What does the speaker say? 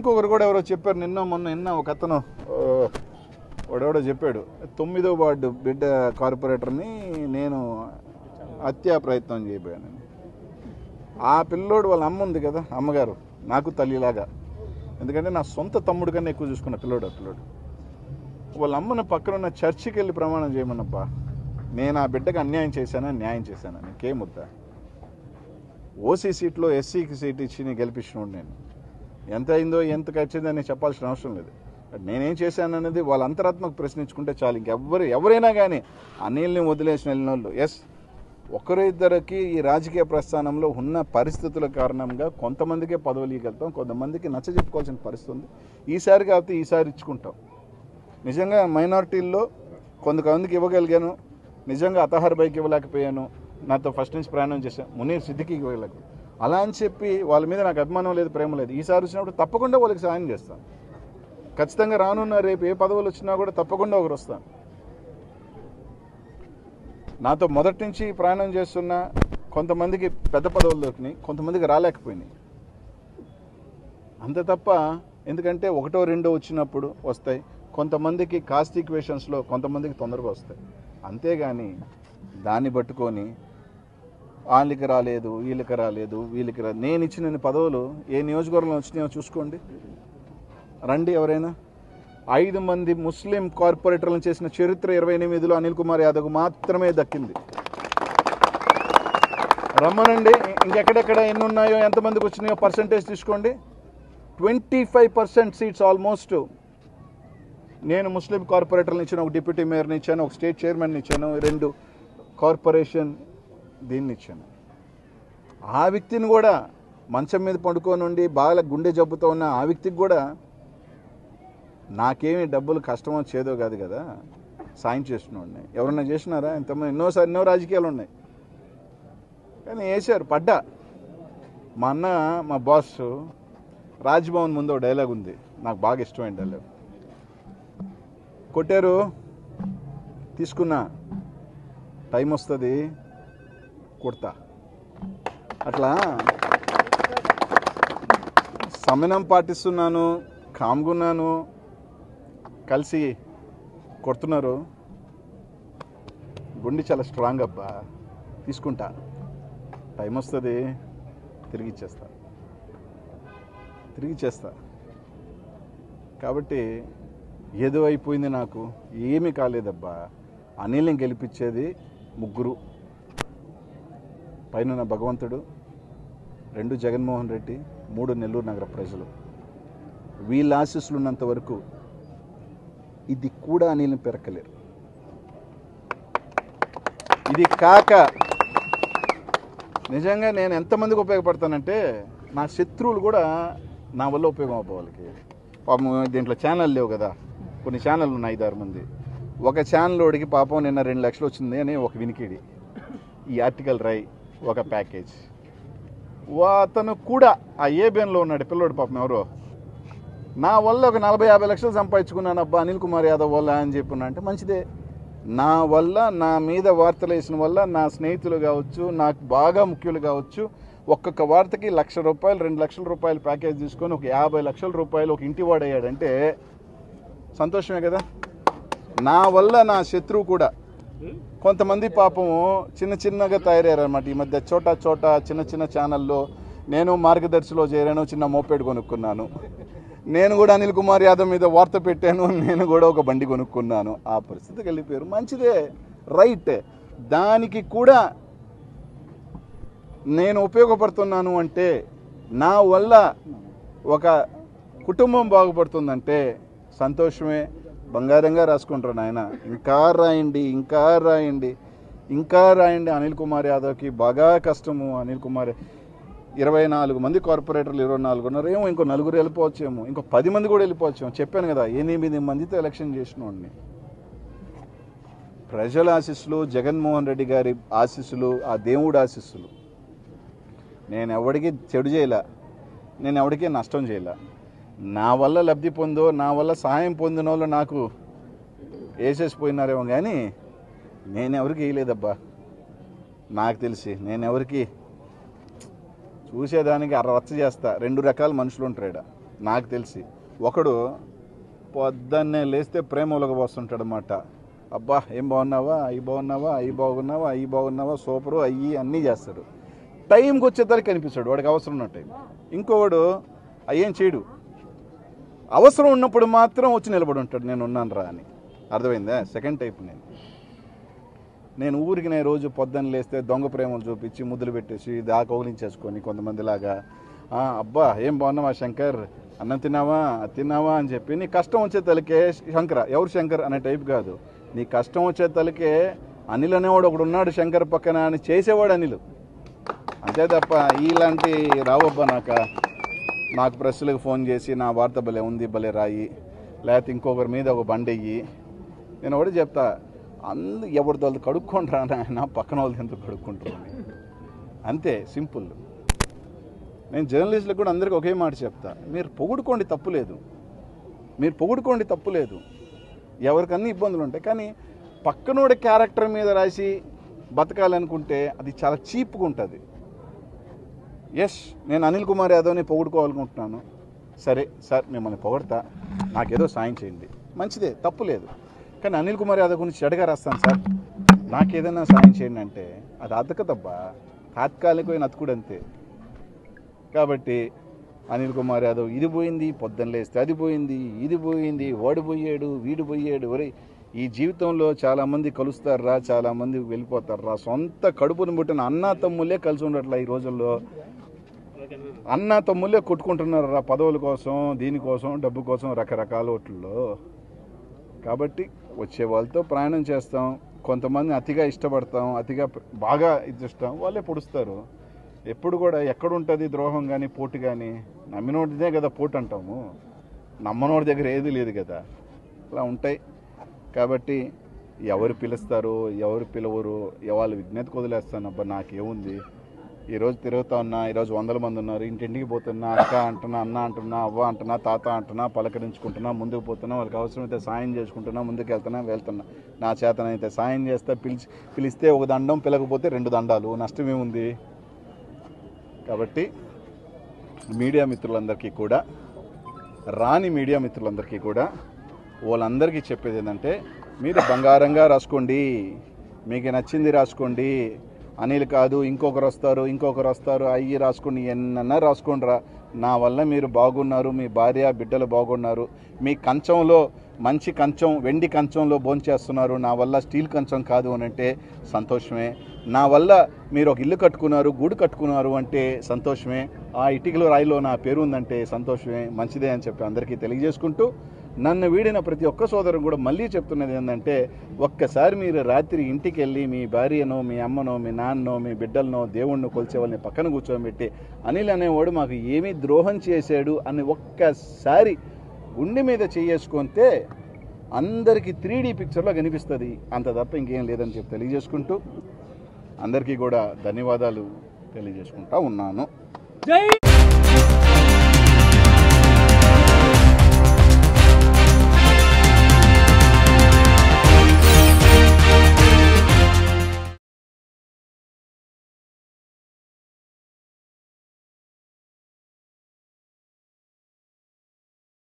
ఇంకొకరు కూడా ఎవరో చెప్పారు నిన్న ఒక అతను వాడెవడో చెప్పాడు 9వ వార్డు బిడ్డ కార్పొరేటర్ని నేను హత్యా ప్రయత్నం చేయబోయాను. ఆ పిల్లోడు వాళ్ళ అమ్మ ఉంది కదా, అమ్మగారు నాకు తల్లిలాగా, ఎందుకంటే నా సొంత తమ్ముడు కన్నా ఎక్కువ చూసుకున్న పిల్లోడు. వాళ్ళ అమ్మను పక్కన ఉన్న చర్చికి వెళ్ళి ప్రమాణం చేయమన్నప్పా, నేను ఆ బిడ్డకు అన్యాయం చేశానా న్యాయం చేశానా, నీకేముద్దా? ఓసీ సీట్లో ఎస్సీకి సీట్ ఇచ్చి గెలిపించినోడు నేను. ఎంత అయిందో ఎంత ఖర్చిందని చెప్పాల్సిన అవసరం లేదు. నేనేం చేశాననేది వాళ్ళ అంతరాత్మకు ప్రశ్నించుకుంటే చాలు. ఎవరైనా కానీ అనిల్ని వదిలేసిన వెళ్ళిన వాళ్ళు, ఎస్ ఒకరు ఇద్దరికి ఈ రాజకీయ ప్రస్థానంలో ఉన్న పరిస్థితుల కారణంగా కొంతమందికే పదవులు ఇవ్వగలుగుతాం, కొంతమందికి నచ్చ చెప్పుకోవాల్సిన పరిస్థితి ఉంది. ఈసారి కాబట్టి ఈసారి ఇచ్చుకుంటాం. నిజంగా మైనారిటీల్లో కొంతమందికి ఇవ్వగలిగాను, నిజంగా అతహర్ బైక్ ఇవ్వలేకపోయాను, నాతో ఫస్ట్ నుంచి ప్రయాణం చేశాను, మునీర్ సిద్దికి ఇవ్వలేకపోయాను. అలా అని చెప్పి వాళ్ళ మీద నాకు అభిమానం లేదు, ప్రేమ లేదు. ఈసారి వచ్చినప్పుడు తప్పకుండా వాళ్ళకి సాయం చేస్తాను. ఖచ్చితంగా రానున్న రేపు ఏ పదవులు వచ్చినా కూడా తప్పకుండా ఒకరు వస్తాను. నాతో మొదటి నుంచి ప్రయాణం చేస్తున్న కొంతమందికి పెద్ద పదవులు దొరికినాయి, కొంతమందికి రాలేకపోయినాయి. అంతే తప్ప, ఎందుకంటే ఒకటో రెండో వచ్చినప్పుడు వస్తాయి, కొంతమందికి కాస్ట్ ఈక్వేషన్స్లో కొంతమందికి తొందరగా వస్తాయి. అంతేగాని దాన్ని పట్టుకొని వాళ్ళకి రాలేదు, వీళ్ళకి రాలేదు, వీళ్ళకి రాలేదు. నేను ఇచ్చిన పదవులు ఏ నియోజకవర్గంలో వచ్చినాయో చూసుకోండి, రండి ఎవరైనా. 5 మంది ముస్లిం కార్పొరేటర్లను చేసిన చరిత్ర 28లో అనిల్ కుమార్ యాదవ్ మాత్రమే దక్కింది. రమ్మనండి, ఇంకెక్కడెక్కడ ఎన్ని ఉన్నాయో ఎంతమందికి వచ్చినాయో పర్సంటేజ్ తీసుకోండి. 25% సీట్స్ ఆల్మోస్ట్ నేను ముస్లిం కార్పొరేటర్లను ఇచ్చాను, ఒక డిప్యూటీ మేయర్ని ఇచ్చాను, ఒక స్టేట్ చైర్మన్ని ఇచ్చాను, 2 కార్పొరేషన్ దీన్ని ఇచ్చాను. ఆ వ్యక్తిని కూడా మంచం మీద పడుకొని ఉండి బాగా గుండె జబ్బుతో ఉన్న ఆ వ్యక్తికి కూడా నాకేమి డబ్బులు కష్టమో చేదో కాదు కదా, సాయం చేస్తున్నాడు. ఎవరన్నా చేసినారా? ఎంతమంది ఎన్నో రాజకీయాలు ఉన్నాయి, కానీ వేసారు, పడ్డా. మా అన్న, మా బాస్ రాజ్భవన్ ముందు ఒక డైలాగ్ ఉంది, నాకు బాగా ఇష్టమైన డైలాగ్. కొట్టారు, తీసుకున్నా, టైం వస్తుంది కొడతా. అట్లా సమయం పాటిస్తున్నాను, కామ్గున్నాను, కలిసి కొడుతున్నారు. గుండె చాలా స్ట్రాంగ్ అబ్బా, తీసుకుంటా, టైం వస్తుంది తిరిగి ఇచ్చేస్తా. కాబట్టి ఏదో అయిపోయింది, నాకు ఏమీ కాలేదబ్బా. అనిల్ని గెలిపించేది 3, పైన భగవంతుడు, 2 జగన్మోహన్ రెడ్డి, 3 నెల్లూరు నగర ప్రజలు. వీళ్ళ ఆశీస్సులు ఉన్నంత వరకు ఇది కూడా అనిల్ని పెరకలేరు. ఇది కాక నిజంగా నేను ఎంతమందికి ఉపయోగపడతానంటే, నా శత్రువులు కూడా నా వల్ల ఉపయోగం అవ్వాలి. పాపం దీంట్లో ఛానల్ లేవు కదా, కొన్ని ఛానళ్ళు ఉన్నాయి, 5-6 మంది. ఒక ఛానల్లోడికి పాపం నిన్న 2 లక్షలు వచ్చింది అని ఒక వినికిడి, ఈ ఆర్టికల్ రై ఒక ప్యాకేజ్. అతను కూడా ఆ ఏబిఎన్లో ఉన్నాడు పిల్లోడు, పాపం ఎవరో, నా వల్ల ఒక 40-50 లక్షలు సంపాదించుకున్నాను అబ్బా అనిల్ కుమార్ యాదవ్ వల్ల అని చెప్పున్నా. అంటే మంచిదే, నా వల్ల, నా మీద వార్తలు వేసిన వల్ల నా స్నేహితులు కావచ్చు, నాకు బాగా ముఖ్యులు కావచ్చు, ఒక్కొక్క వార్తకి ₹1,00,000 ₹2,00,000 ప్యాకేజ్ తీసుకొని ఒక ₹50 లక్షల ఒక ఇంటి వాడయ్యాడంటే సంతోషమే కదా. నా వల్ల నా శత్రువు కూడా కొంతమంది పాపం చిన్నగా తయారయ్యారన్నమాట. ఈ మధ్య చోట చిన్న ఛానల్లో నేను మార్గదర్శిలో చేరాను, చిన్న మోపెడ్ కొనుక్కున్నాను, నేను కూడా అనిల్ కుమార్ యాదవ్ మీద వార్త పెట్టాను, నేను కూడా ఒక బండి కొనుక్కున్నాను. ఆ పరిస్థితికి వెళ్ళిపోయారు. మంచిదే, రైట్. దానికి కూడా నేను ఉపయోగపడుతున్నాను అంటే, నా వల్ల ఒక కుటుంబం బాగుపడుతుందంటే సంతోషమే. బంగారంగా రాసుకుంటారు నాయన, ఇంకా రాయండి. అనిల్ కుమార్ యాదవ్కి బాగా కష్టము. అనిల్ కుమార్ 24 మంది కార్పొరేటర్లు 24 ఉన్నారు, ఏమో ఇంకో 4 వెళ్ళిపోవచ్చేమో, ఇంకో 10 మంది కూడా వెళ్ళిపోవచ్చేమో. చెప్పాను కదా, 8 మందితో ఎలక్షన్ చేసిన వాడిని. ప్రజల ఆశీస్సులు, జగన్మోహన్ రెడ్డి గారి ఆశీస్సులు, ఆ దేవుడు ఆశీస్సులు. నేను ఎవరికి చెడు చేయలే, నేను ఎవరికి నష్టం చేయలే. నా వల్ల లబ్ధి పొందో, నా వల్ల సహాయం పొందిన వాళ్ళు నాకు వేసేసిపోయినారేమో, కానీ నేను ఎవరికి వేయలేదబ్బా. నాకు తెలిసి నేను ఎవరికి చూసేదానికి రచ్చ చేస్తా. 2 రకాల మనుషులు ఉంటారు. నాకు తెలిసి. ఒకడు పొద్దున్నే లేస్తే ప్రేమ ఒలగబోస్తుంటాడు అన్నమాట. అబ్బా ఏం బాగున్నావా, అవి బాగున్నావా, అవి బాగున్నావా, అవి బాగున్నావా, సూపరు అయ్యి అన్నీ చేస్తాడు. టైంకి వచ్చేసరికి కనిపిస్తాడు, వాడికి అవసరం ఉన్న టైం. ఇంకోవాడు అయ్యేం చేయడు, అవసరం ఉన్నప్పుడు మాత్రం వచ్చి నిలబడి ఉంటాడు, నేను ఉన్నాను రా అని. అర్థమైందా? సెకండ్ టైప్ నేను ఊరికి రోజు పొద్దున్న లేస్తే దొంగ ప్రేమలు చూపించి ముద్దులు పెట్టేసి కౌలించేసుకొని కొంతమందిలాగా అబ్బా ఏం బాగున్నావా శంకర్, అన్నం తిన్నావా అని చెప్పి నీ కష్టం వచ్చే తలకే శంకర, ఎవరు శంకర్ అనే టైప్ కాదు. నీ కష్టం వచ్చే తలకే అనిల్ అనేవాడు ఒకడు ఉన్నాడు శంకర్ పక్కన అని చేసేవాడు అనిల్. అంతే తప్ప ఇలాంటి రావబ్బా నాకు ప్రెస్లకు ఫోన్ చేసి నా వార్త భలే ఉంది భలే రాయి, లేకపోతే ఇంకొకరి మీద ఒక బండెయ్యి. నేను ఒకటి చెప్తా, ఎవరితో వాళ్ళు కడుక్కుంటారా నాయన, పక్కన వాళ్ళు ఎందుకు కడుక్కుంటారని. అంతే సింపుల్. నేను జర్నలిస్టులకు కూడా అందరికీ ఒకే మాట చెప్తా, మీరు పొగుడుకోండి తప్పులేదు, ఎవరికన్నీ ఇబ్బందులు ఉంటాయి. కానీ పక్కనోడి క్యారెక్టర్ మీద రాసి బతకాలనుకుంటే అది చాలా చీప్గా ఉంటుంది. ఎస్, నేను అనిల్ కుమార్ యాదవ్ని పొగుడుకోవాలనుకుంటున్నాను, సరే సార్ మిమ్మల్ని పొగడతా, నాకేదో సాయం చేయండి, మంచిదే, తప్పు లేదు. కానీ అనిల్ కుమార్ యాదవ్ గురించి చెడుగా రాస్తాను సార్, నాకేదైనా సాయం చేయండి అంటే అది అతకదబ్బా, తాత్కాలికమైన అతుకుడు అంతే. కాబట్టి అనిల్ కుమార్ యాదవ్ ఇది పోయింది, పొద్దున్న లేస్తే అది పోయింది, ఇది పోయింది, వాడు పోయాడు, వీడు పోయాడు. ఒరే, ఈ జీవితంలో చాలామంది కలుస్తారా, చాలామంది వెళ్ళిపోతారా. సొంత కడుపును పుట్టిన అన్నా తమ్ముళ్ళే కలిసి ఉండట్లా ఈ రోజుల్లో. అన్నా తమ్ముళ్ళే కొట్టుకుంటున్నారు రా పదవుల కోసం, దీనికోసం, డబ్బు కోసం, రకరకాల ఓట్లలో. కాబట్టి వచ్చే వాళ్ళతో ప్రయాణం చేస్తాం, కొంతమంది అతిగా ఇష్టపడతాం, అతిగా బాగా ఇష్టం, వాళ్ళే పొడుస్తారు. ఎప్పుడు కూడా ఎక్కడుంటుంది ద్రోహం కానీ పోటు కానీ, నమ్మినోడిదే కదా పోటు అంటాము, నమ్మనోడి దగ్గర ఏది లేదు కదా, అలా ఉంటాయి. కాబట్టి ఎవరు పిలుస్తారు ఎవరు పిలవరు వాళ్ళ విజ్ఞతకు వదిలేస్తాను. అబ్బా నాకేముంది, ఈరోజు తిరుగుతా ఉన్నా, ఈరోజు 100 మంది ఉన్నారు, ఇంటింటికి పోతున్నా, అక్క అంటున్నా, అన్న అంటున్నా, అవ్వ అంటున్నా, తాత అంటున్నా, పలకరించుకుంటున్నా, ముందుకు పోతున్నా, వాళ్ళకి అవసరమైతే సాయం చేసుకుంటున్నా, ముందుకు వెళ్తున్నా. నా చేతనైతే సాయం చేస్తా, పిలిస్తే ఒక దండం, పిలకపోతే 2 దండాలు, నష్టమేముంది. కాబట్టి మీడియా మిత్రులందరికీ కూడా, రాని మీడియా మిత్రులందరికీ కూడా వాళ్ళందరికీ చెప్పేది ఏంటంటే, మీరు బంగారంగా రాసుకోండి, మీకు నచ్చింది రాసుకోండి. అనిల్ కాదు ఇంకొకరు వస్తారు అయ్యి రాసుకోండి, ఎన్నన్నా రాసుకోండి రా. నా వల్ల మీరు బాగున్నారు, మీ భార్య బిడ్డలు బాగున్నారు, మీ కంచంలో మంచి కంచం, వెండి కంచంలో భోంచేస్తున్నారు, నా వల్ల స్టీల్ కంచం కాదు అని అంటే సంతోషమే. నా వల్ల మీరు ఒక ఇల్లు కట్టుకున్నారు, గూడు కట్టుకున్నారు అంటే సంతోషమే. ఆ ఇటుకల రాయిలో నా పేరు ఉందంటే సంతోషమే, మంచిదే అని చెప్పి అందరికీ తెలియజేసుకుంటూ, నన్ను వీడిన ప్రతి ఒక్క సోదరుడు కూడా మళ్ళీ చెప్తున్నది ఏంటంటే, ఒక్కసారి మీరు రాత్రి ఇంటికి వెళ్ళి మీ భార్యనో, మీ అమ్మనో, మీ నాన్ననో, మీ బిడ్డలనో, దేవుణ్ణి కొలిచే వాళ్ళని పక్కన కూర్చోబెట్టి, అనిల్ అనేవాడు మాకు ఏమీ ద్రోహం చేశాడు అని ఒక్కసారి గుండె మీద చేసుకుంటే అందరికీ 3D పిక్చర్లో కనిపిస్తుంది, అంత తప్ప ఇంకేం లేదని చెప్పి తెలియజేసుకుంటూ అందరికీ కూడా ధన్యవాదాలు తెలియజేసుకుంటా ఉన్నాను.